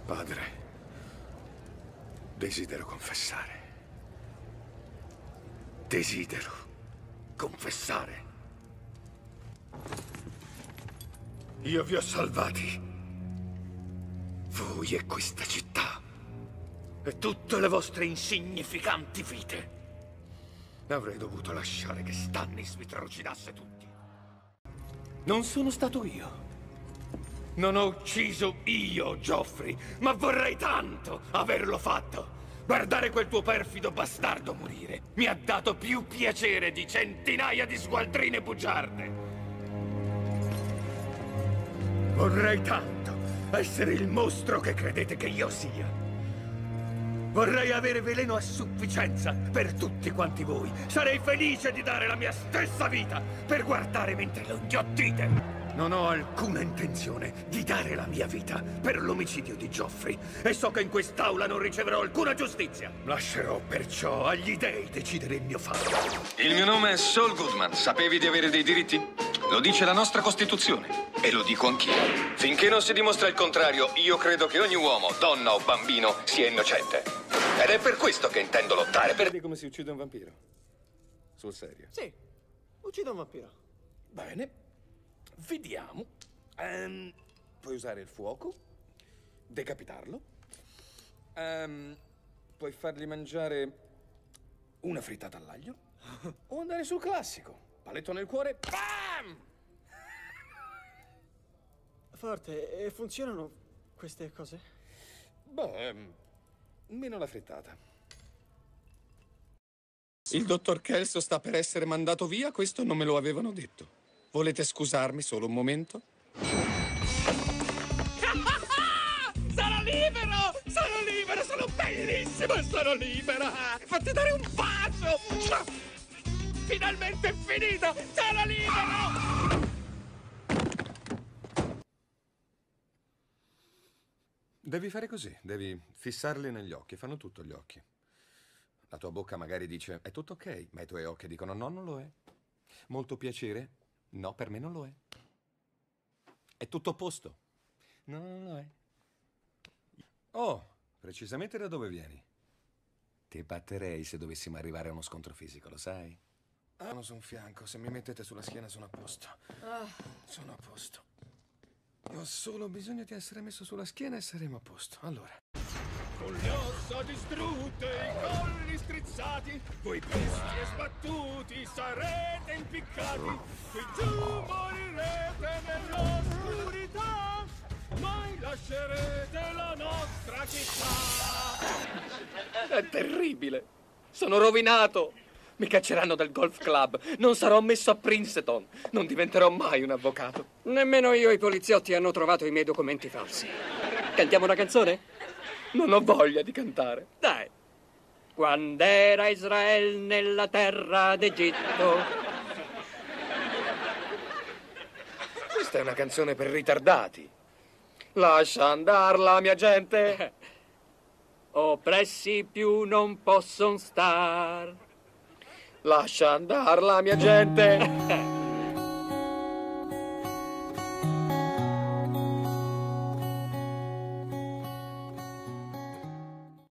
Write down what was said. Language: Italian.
Padre, desidero confessare. Desidero confessare. Io vi ho salvati. Voi e questa città. E tutte le vostre insignificanti vite. Avrei dovuto lasciare che Stannis vi trucidasse tutti. Non sono stato io. Non ho ucciso io, Joffrey, ma vorrei tanto averlo fatto. Guardare quel tuo perfido bastardo morire mi ha dato più piacere di centinaia di squadrine bugiarde. Vorrei tanto essere il mostro che credete che io sia. Vorrei avere veleno a sufficienza per tutti quanti voi. Sarei felice di dare la mia stessa vita per guardare mentre lo inghiottite. Non ho alcuna intenzione di dare la mia vita per l'omicidio di Joffrey e so che in quest'aula non riceverò alcuna giustizia. Lascerò perciò agli dei decidere il mio fatto. Il mio nome è Saul Goodman. Sapevi di avere dei diritti? Lo dice la nostra Costituzione e lo dico anch'io. Finché non si dimostra il contrario, io credo che ogni uomo, donna o bambino sia innocente. Ed è per questo che intendo lottare per... Vedi come si uccide un vampiro? Sul serio? Sì, uccido un vampiro. Bene. Vediamo. Puoi usare il fuoco, decapitarlo, puoi fargli mangiare una frittata all'aglio o andare sul classico. Paletto nel cuore, bam! Forte, e funzionano queste cose? Beh, meno la frittata. Il dottor Kelso sta per essere mandato via, questo non me lo avevano detto. Volete scusarmi solo un momento? Sono libero! Sono libero! Sono bellissimo e sono libera! Fatti dare un bacio! Finalmente è finito! Sono libero! Devi fare così, devi fissarli negli occhi, fanno tutto gli occhi. La tua bocca magari dice, è tutto ok, ma i tuoi occhi dicono, no, non lo è. Molto piacere? No, per me non lo è. È tutto a posto? No, non lo è. Oh, precisamente da dove vieni? Ti batterei se dovessimo arrivare a uno scontro fisico, lo sai? Mano su un fianco, se mi mettete sulla schiena sono a posto. Sono a posto. Ho solo bisogno di essere messo sulla schiena e saremo a posto. Allora. Con le ossa distrutte, i colli strizzati, voi pesti e sbattuti sarete impiccati, qui giù morirete nell'oscurità, mai lascerete la nostra città. È terribile. Sono rovinato. Mi cacceranno dal golf club. Non sarò messo a Princeton. Non diventerò mai un avvocato. Nemmeno io e i poliziotti hanno trovato i miei documenti falsi. Cantiamo una canzone? Non ho voglia di cantare. Dai. Quando era Israele nella terra d'Egitto. Questa è una canzone per ritardati. Lascia andar la mia gente. Oppressi più non posson star. Lascia andar la mia gente.